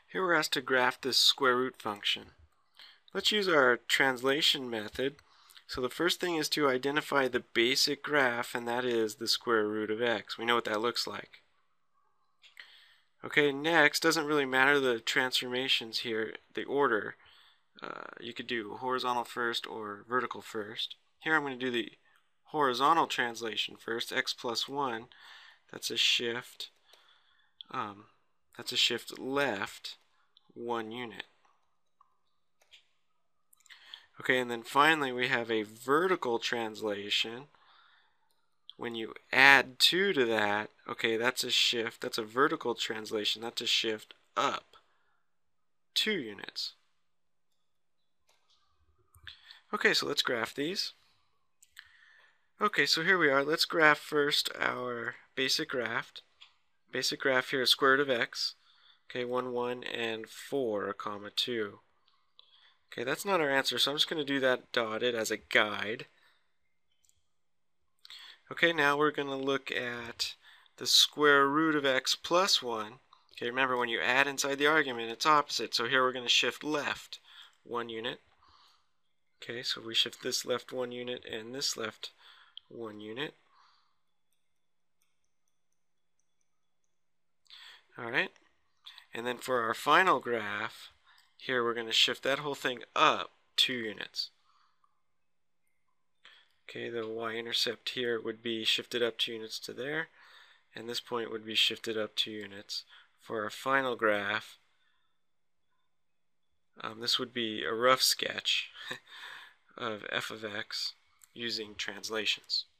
Here we're asked to graph this square root function. Let's use our translation method. So the first thing is to identify the basic graph, and that is the square root of x. We know what that looks like. Okay, next, doesn't really matter the transformations here, the order. You could do horizontal first or vertical first. Here I'm going to do the horizontal translation first, x plus 1. That's a shift. That's a shift left 1 unit. Okay, and then finally we have a vertical translation. When you add 2 to that, okay, that's a shift, that's a vertical translation, that's a shift up 2 units. Okay, so let's graph these. Okay, so here we are. Let's graph first our basic graph. Basic graph here is square root of x. Okay, 1, 1, and 4, comma 2. Okay, that's not our answer, so I'm just going to do that dotted as a guide. Okay, now we're going to look at the square root of x plus 1. Okay, remember when you add inside the argument, it's opposite. So here we're going to shift left 1 unit. Okay, so we shift this left 1 unit and this left 1 unit. Alright, and then for our final graph, here we're going to shift that whole thing up 2 units. Okay, the y-intercept here would be shifted up 2 units to there, and this point would be shifted up 2 units. For our final graph, this would be a rough sketch of f of x using translations.